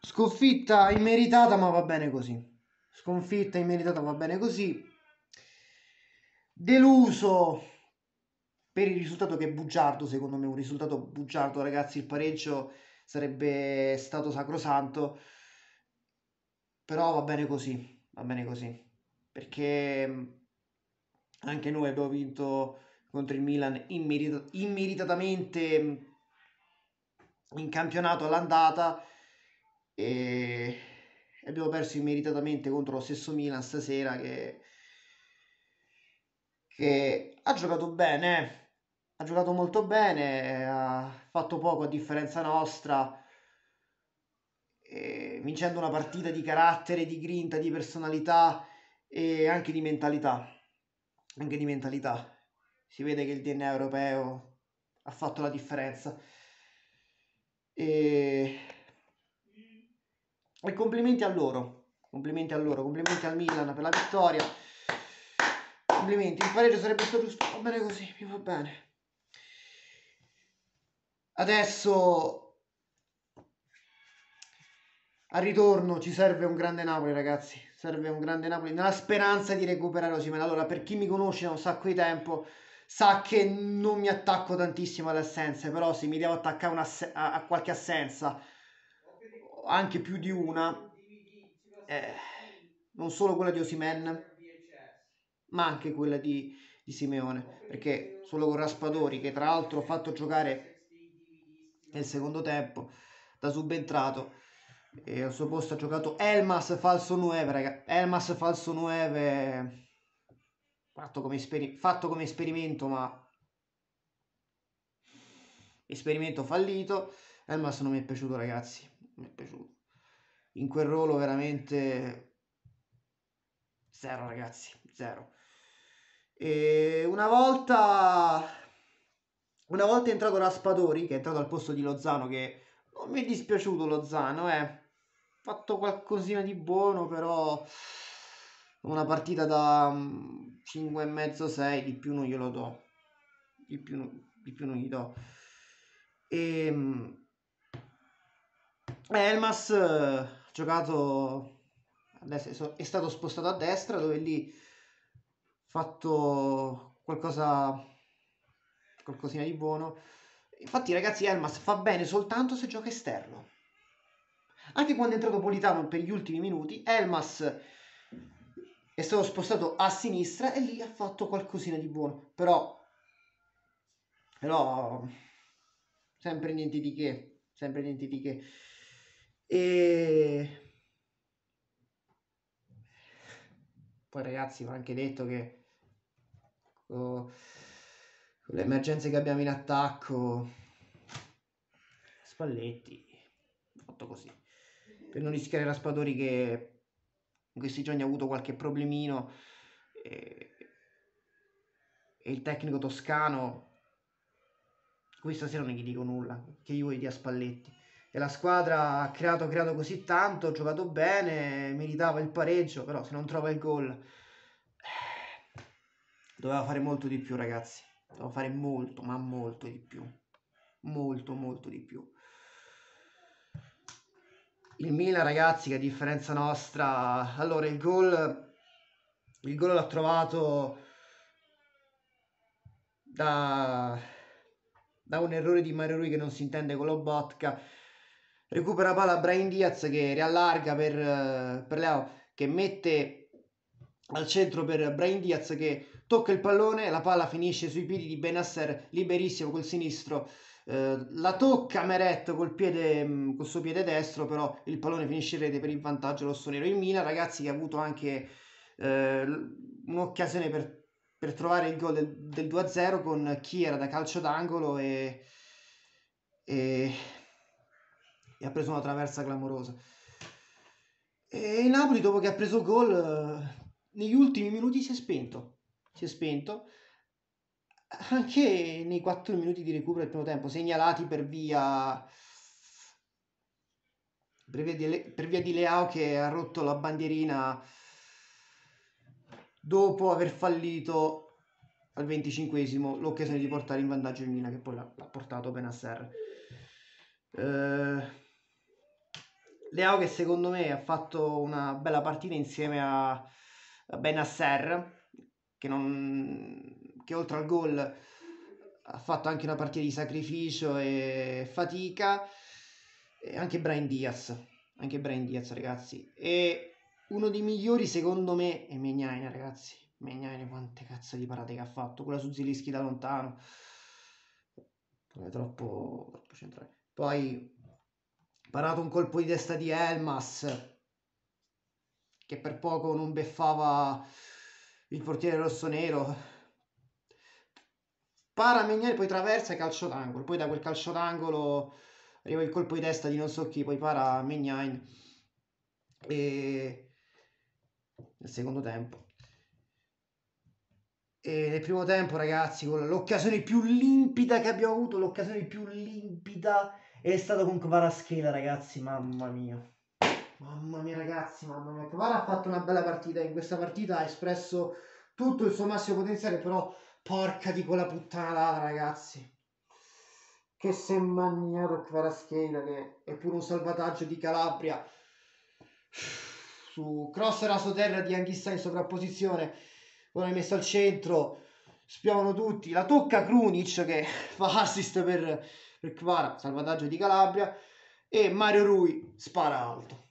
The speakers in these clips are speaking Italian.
Sconfitta immeritata, ma va bene così. Sconfitta immeritata, va bene così. Deluso per il risultato che è bugiardo, secondo me, un risultato bugiardo, ragazzi. Il pareggio sarebbe stato sacrosanto, però va bene così, perché anche noi abbiamo vinto contro il Milan immeritatamente in campionato all'andata e abbiamo perso immeritatamente contro lo stesso Milan stasera che ha giocato bene, ha giocato molto bene, ha fatto poco a differenza nostra, vincendo una partita di carattere, di grinta, di personalità e anche di mentalità. Anche di mentalità. Si vede che il DNA europeo ha fatto la differenza. E, e complimenti a loro, complimenti al Milan per la vittoria. Complimenti, il pareggio sarebbe stato giusto, va bene così, mi va bene. Adesso al ritorno ci serve un grande Napoli, ragazzi. Serve un grande Napoli nella speranza di recuperare Osimhen. Allora, per chi mi conosce da un sacco di tempo, sa che non mi attacco tantissimo alle assenze. Però, se mi devo attaccare a qualche assenza, anche più di una, eh, non solo quella di Osimhen, ma anche quella di Simeone. Perché solo con Raspadori, che tra l'altro ho fatto giocare nel secondo tempo da subentrato. E al suo posto ha giocato Elmas falso 9, raga. Elmas falso 9 fatto come esperimento, ma esperimento fallito. Elmas non mi è piaciuto, ragazzi. Non mi è piaciuto. In quel ruolo veramente zero, ragazzi, zero. E una volta è entrato Raspadori, che è entrato al posto di Lozano, che non mi è dispiaciuto Lozano, fatto qualcosina di buono, però una partita da 5,5-6, di più non glielo do. Di più non gli do. E, Elmas ha giocato, adesso è stato spostato a destra, dove lì ha fatto qualcosina di buono. Infatti, ragazzi, Elmas fa bene soltanto se gioca esterno. Anche quando è entrato Politano per gli ultimi minuti, Elmas è stato spostato a sinistra e lì ha fatto qualcosina di buono. Però sempre niente di che, sempre niente di che. E poi, ragazzi, va anche detto che con le emergenze che abbiamo in attacco, Spalletti ha fatto così per non rischiare Raspadori, che in questi giorni ha avuto qualche problemino, e, e il tecnico toscano, questa sera non gli dico nulla, che gli vuoi dire a Spalletti. E la squadra ha creato così tanto, ha giocato bene, meritava il pareggio, però se non trova il gol doveva fare molto di più, ragazzi. Doveva fare molto, ma molto di più. Molto, molto di più. Il Milan, ragazzi, che a differenza nostra, allora il gol l'ha trovato da, da un errore di Mario Rui, che non si intende con Lobotka. Recupera palla Brahim Diaz, che riallarga per Leo, che mette al centro per Brahim Diaz, che tocca il pallone, la palla finisce sui piedi di Benasser, liberissimo col sinistro. La tocca Meret col suo piede destro, però il pallone finisce in rete per il vantaggio rossonero. Il Milan, ragazzi, che ha avuto anche eh, un'occasione per trovare il gol del 2-0 con Chiera da calcio d'angolo, e ha preso una traversa clamorosa. E il Napoli, dopo che ha preso gol, negli ultimi minuti si è spento. Si è spento. Anche nei 4 minuti di recupero del primo tempo, segnalati per via di Leao, che ha rotto la bandierina dopo aver fallito al 25esimo l'occasione di portare in vantaggio il Milan, che poi l'ha portato Benasser. Leao che secondo me ha fatto una bella partita insieme a Benasser, che oltre al gol ha fatto anche una partita di sacrificio e fatica, e anche Brahim Diaz ragazzi, e uno dei migliori secondo me è Maignan ragazzi. Maignan quante cazzo di parate che ha fatto, quella su Zilischi da lontano, troppo centrale. Poi parato un colpo di testa di Elmas che per poco non beffava il portiere rossonero. Para Maignan, poi traversa e calcio d'angolo, poi da quel calcio d'angolo arriva il colpo di testa di non so chi, poi para Maignan e nel secondo tempo. E nel primo tempo, ragazzi, con l'occasione più limpida che abbiamo avuto, l'occasione più limpida è stato con Kvaratskhelia, ragazzi, mamma mia. Mamma mia, ragazzi, mamma mia. Kvara ha fatto una bella partita, in questa partita ha espresso tutto il suo massimo potenziale, però porca di quella puttanata, ragazzi. Che si è mangiato Kvaratskhelia, che è pure un salvataggio di Calabria. Su cross rasoterra di Anghissà in sovrapposizione, poi l'ha messo al centro, spiavano tutti, la tocca Krunic che fa assist per Kvara, salvataggio di Calabria, e Mario Rui spara alto.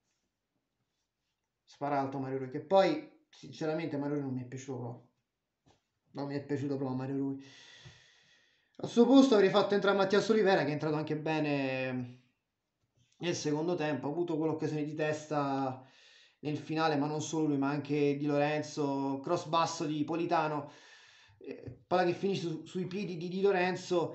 Spara alto Mario Rui, che poi sinceramente Mario Rui non mi è piaciuto proprio. Non mi è piaciuto proprio Mario Rui. Al suo posto avrei fatto entrare Mattias Olivera, che è entrato anche bene nel secondo tempo, ha avuto quell'occasione di testa nel finale, ma non solo lui, ma anche Di Lorenzo, cross basso di Politano, palla che finisce sui piedi di Di Lorenzo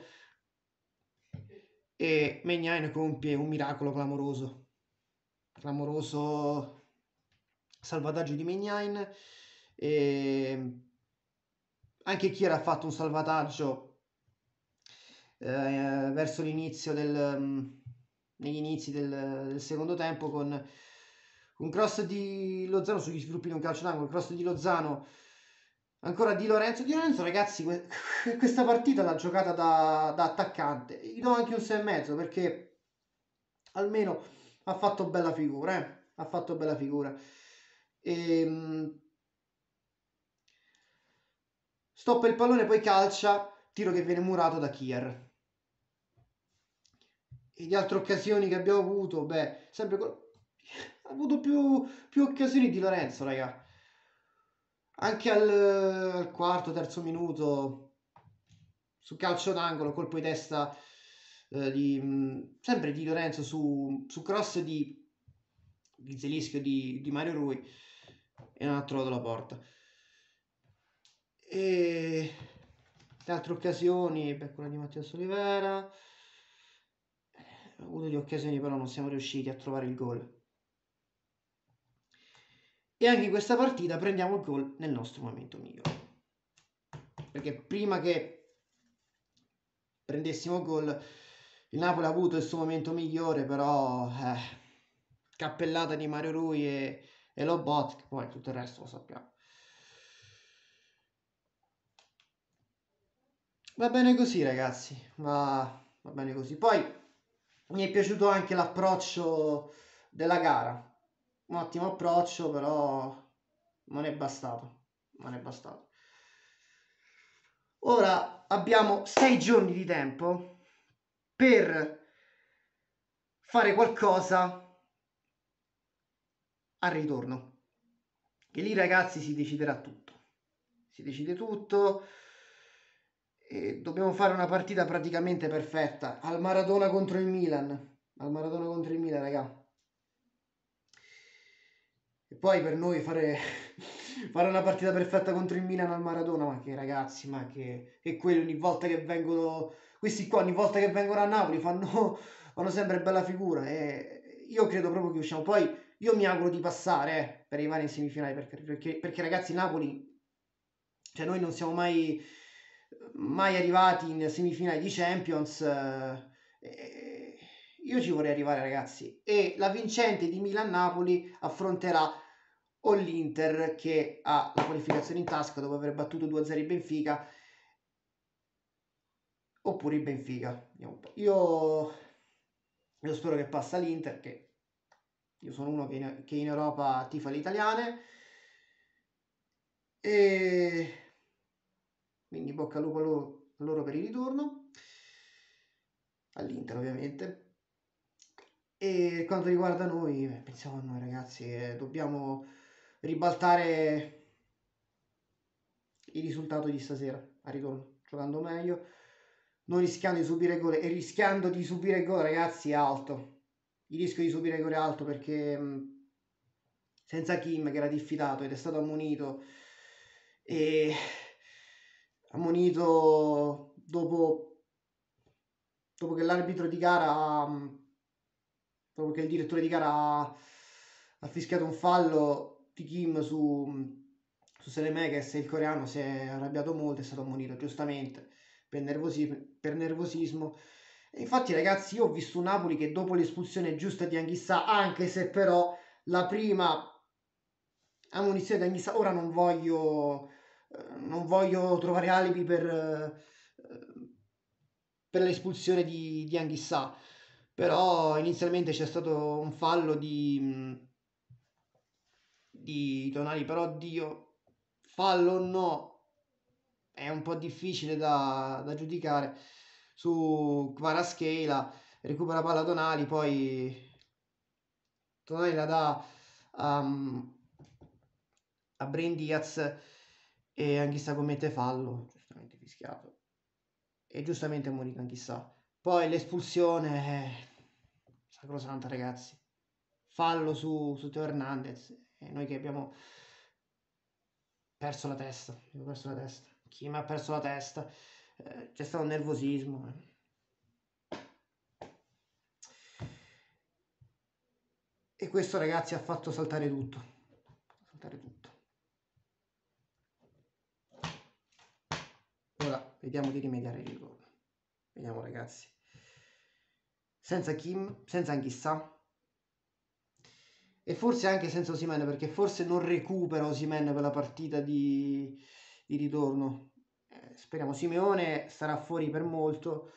e Maignan compie un miracolo clamoroso. Clamoroso salvataggio di Maignan. E anche Chiera ha fatto un salvataggio verso l'inizio negli inizi del secondo tempo con un cross di Lozano sugli sviluppi di un calcio d'angolo, cross di Lozano, ancora Di Lorenzo. Di Lorenzo, ragazzi, questa partita l'ha giocata da attaccante. Gli do anche un 6,5 perché almeno ha fatto bella figura, ha fatto bella figura. Stoppa il pallone, poi calcia, tiro che viene murato da Kier. E di altre occasioni che abbiamo avuto, beh, sempre ha avuto più occasioni di Lorenzo, raga. Anche al quarto, terzo minuto, su calcio d'angolo, colpo di testa sempre di Lorenzo su cross di Zelischi o di Mario Rui e non ha trovato la porta. E le altre occasioni, beh, quella di Mattias Olivera. Ha avuto le occasioni, però non siamo riusciti a trovare il gol. E anche in questa partita prendiamo il gol nel nostro momento migliore. Perché prima che prendessimo il gol, il Napoli ha avuto il suo momento migliore, però cappellata di Mario Rui e Lobot, poi tutto il resto lo sappiamo. Va bene così, ragazzi, va bene così. Poi mi è piaciuto anche l'approccio della gara. Un ottimo approccio, però non è bastato. Non è bastato. Ora abbiamo 6 giorni di tempo per fare qualcosa al ritorno. E lì, ragazzi, si deciderà tutto. Si decide tutto. E dobbiamo fare una partita praticamente perfetta. Al Maradona contro il Milan. Al Maradona contro il Milan, raga. E poi per noi fare una partita perfetta contro il Milan al Maradona, ma che ragazzi, ma che quelli ogni volta che vengono, questi qua ogni volta che vengono a Napoli fanno sempre bella figura e io credo proprio che usciamo. Poi io mi auguro di passare per arrivare in semifinale perché ragazzi Napoli, cioè noi non siamo mai arrivati in semifinale di Champions. Io ci vorrei arrivare ragazzi e la vincente di Milan-Napoli affronterà o l'Inter che ha la qualificazione in tasca dopo aver battuto 2-0 il Benfica, oppure il Benfica. Io spero che passa l'Inter, che Io sono uno che in Europa tifa le italiane. E quindi bocca al lupo a loro per il ritorno. All'Inter, ovviamente. E quanto riguarda noi, pensiamo a noi ragazzi, dobbiamo ribaltare il risultato di stasera a ritorno, giocando meglio, non rischiando di subire gol e rischiando di subire gol, ragazzi, è alto. Il rischio di subire gol è alto perché senza Kim che era diffidato ed è stato e ammonito dopo che l'arbitro di gara dopo che il direttore di gara ha fischiato un fallo di Kim su Selemakers e il coreano si è arrabbiato molto, è stato ammonito giustamente per nervosismo. E infatti ragazzi io ho visto un Napoli che dopo l'espulsione giusta di Anghissà, anche se però la prima ammonizione di Anghissà, ora non voglio trovare alibi per l'espulsione di Anghissà, però inizialmente c'è stato un fallo di Tonali, però Dio, fallo o no, è un po' difficile da giudicare. Su Kvaratskhelia recupera palla Tonali, poi Tonali la dà a Brahim Diaz e Anghissà commette fallo, giustamente fischiato. E giustamente ammonito Anghissà. Poi l'espulsione è sacrosanta, ragazzi. Fallo su Teo Hernandez. E noi che abbiamo perso la testa. Abbiamo perso la testa. Chi mi ha perso la testa? C'è stato un nervosismo. E questo, ragazzi, ha fatto saltare tutto. Saltare tutto. Ora vediamo di rimediare il rigore. Vediamo, ragazzi. Senza Kim, senza Anghissà. E forse anche senza Osimhen, perché forse non recupera Osimhen per la partita di ritorno. Speriamo. Simeone sarà fuori per molto.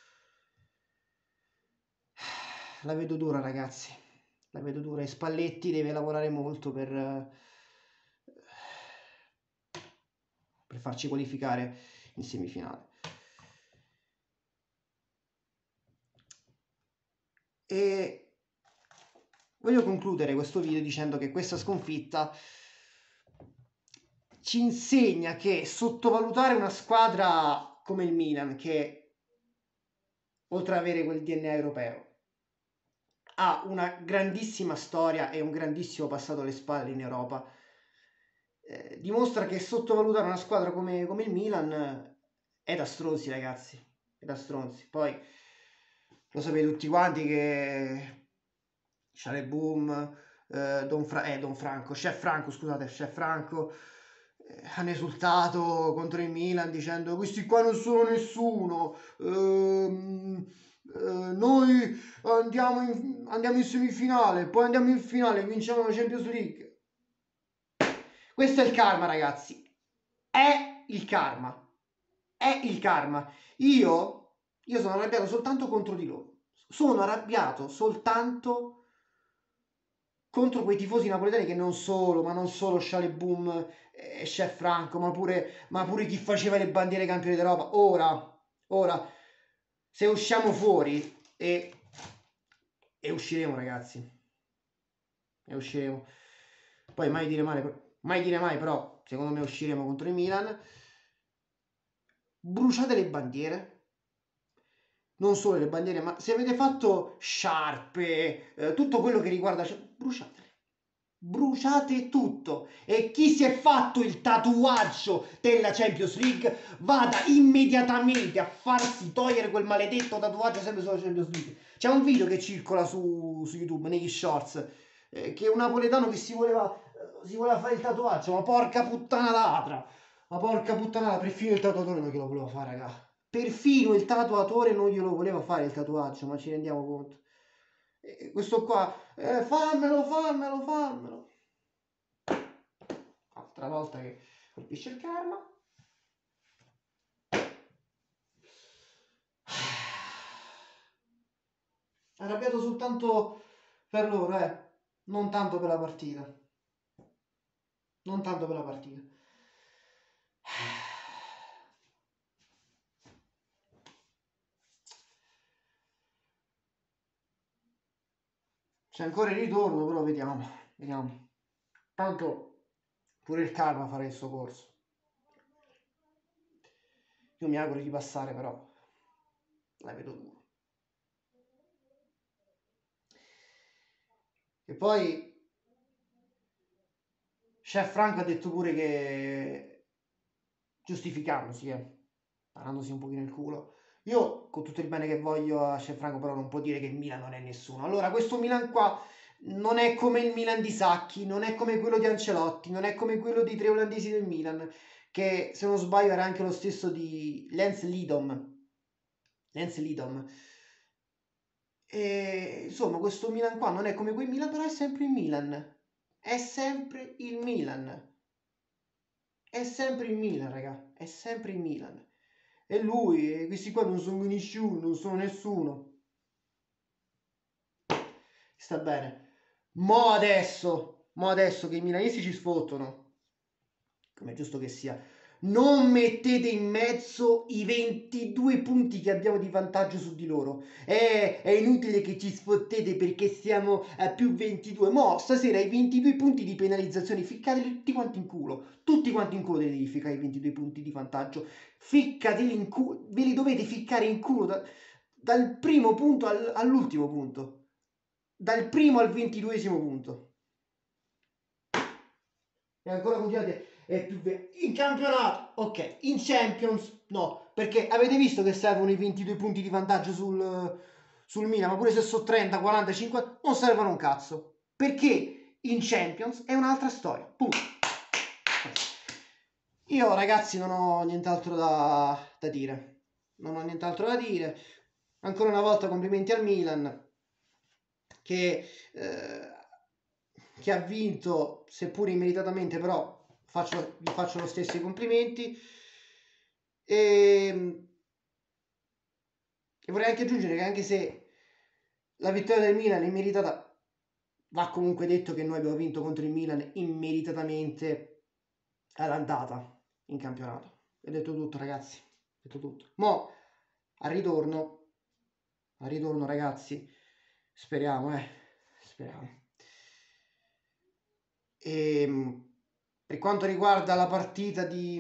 La vedo dura, ragazzi. La vedo dura. E Spalletti deve lavorare molto per farci qualificare in semifinale. E voglio concludere questo video dicendo che questa sconfitta ci insegna che sottovalutare una squadra come il Milan, che oltre ad avere quel DNA europeo, ha una grandissima storia e un grandissimo passato alle spalle in Europa, dimostra che sottovalutare una squadra come il Milan è da stronzi, ragazzi, è da stronzi. Poi lo sapete tutti quanti che Boom, Chef Franco hanno esultato contro il Milan dicendo questi qua non sono nessuno, noi andiamo in semifinale, poi andiamo in finale, vinciamo la Champions League. Questo è il karma, ragazzi, è il karma, è il karma. Io sono arrabbiato soltanto contro di loro, sono arrabbiato soltanto contro quei tifosi napoletani che non solo Boom e Chef Franco, ma pure chi faceva le bandiere campioni d'Europa. Ora, se usciamo fuori e usciremo, ragazzi, e usciremo. Poi mai dire mai, però, secondo me usciremo contro il Milan. Bruciate le bandiere. Non solo le bandiere, ma se avete fatto sciarpe, tutto quello che riguarda, bruciatele. Bruciate tutto e chi si è fatto il tatuaggio della Champions League vada immediatamente a farsi togliere quel maledetto tatuaggio sempre sulla Champions League. C'è un video che circola su YouTube negli shorts che è un napoletano che si voleva fare il tatuaggio, ma porca puttana ladra, perfino il tatuatore non glielo voleva fare, raga. Perfino il tatuatore non glielo voleva fare il tatuaggio, ma ci rendiamo conto. Questo qua, fammelo. Altra volta che colpisce il karma. Arrabbiato soltanto per loro, non tanto per la partita. Non tanto per la partita. C'è ancora il ritorno, però vediamo. Vediamo. Tanto pure il karma farà il suo corso. Io mi auguro di passare, però la vedo dura. E poi Chef Franco ha detto pure che, giustificandosi, parandosi un pochino il culo, io con tutto il bene che voglio a Chef Franco, però non può dire che il Milan non è nessuno. Allora, questo Milan qua non è come il Milan di Sacchi, non è come quello di Ancelotti, non è come quello dei tre olandesi del Milan, che se non sbaglio era anche lo stesso di Lens Lidom. Lens Lidom. E, insomma, questo Milan qua non è come quel Milan, però è sempre il Milan. È sempre il Milan. È sempre il Milan, raga. È sempre il Milan. E lui, e questi qua non sono nessuno, non sono nessuno. Sta bene. Mo adesso che i milanisti ci sfottono, come è giusto che sia, non mettete in mezzo i 22 punti che abbiamo di vantaggio su di loro. È inutile che ci sfottete perché siamo a più 22. Mo, stasera i 22 punti di penalizzazione, ficcateli tutti quanti in culo. Tutti quanti in culo devi ficcare i 22 punti di vantaggio. Ficcateli in culo, ve li dovete ficcare in culo dal primo punto all'ultimo punto. Dal primo al 22esimo punto. E ancora continuate in campionato, ok, in Champions no, perché avete visto che servono i 22 punti di vantaggio sul Milan, ma pure se sono 30, 40, 50 non servono un cazzo, perché in Champions è un'altra storia, punto. Io ragazzi non ho nient'altro da dire, non ho nient'altro da dire, ancora una volta complimenti al Milan che ha vinto, seppur immeritatamente, però gli faccio lo stesso i complimenti. E vorrei anche aggiungere che anche se la vittoria del Milan è immeritata, va comunque detto che noi abbiamo vinto contro il Milan immeritatamente all'andata in campionato. Ho detto tutto, ragazzi. Ho detto tutto. Mo al ritorno ragazzi, speriamo. Per quanto riguarda la partita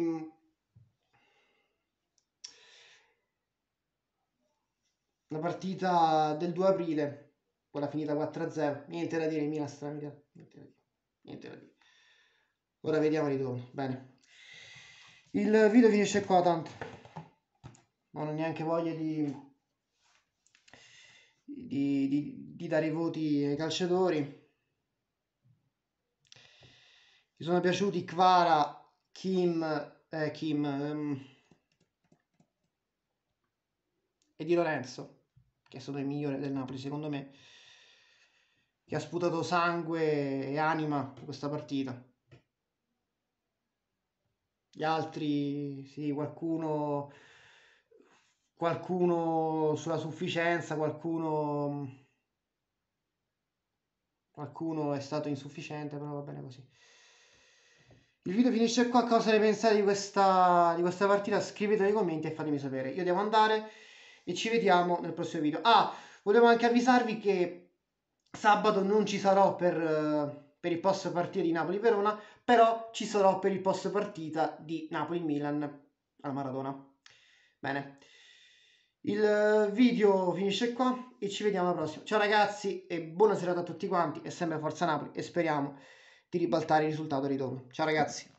del 2 aprile, quella finita 4-0, niente da dire, Milan niente da dire. Ora vediamo il ritorno. Bene. Il video finisce qua, tanto non ho neanche voglia di dare i voti ai calciatori. Mi sono piaciuti Kvara, Kim e Di Lorenzo, che è stato il migliore del Napoli secondo me, che ha sputato sangue e anima in questa partita. Gli altri, sì, qualcuno sulla sufficienza, qualcuno è stato insufficiente, però va bene così. Il video finisce qua. Cosa ne pensate di questa partita? Scrivete nei commenti e fatemi sapere. Io devo andare e ci vediamo nel prossimo video. Volevo anche avvisarvi che sabato non ci sarò per il post partita di Napoli-Verona, però ci sarò per il post partita di Napoli-Milan al Maradona. Bene, il video finisce qua e ci vediamo alla prossima. Ciao ragazzi e buona serata a tutti quanti, e sempre Forza Napoli, e speriamo di ribaltare il risultato di ritorno. Ciao ragazzi.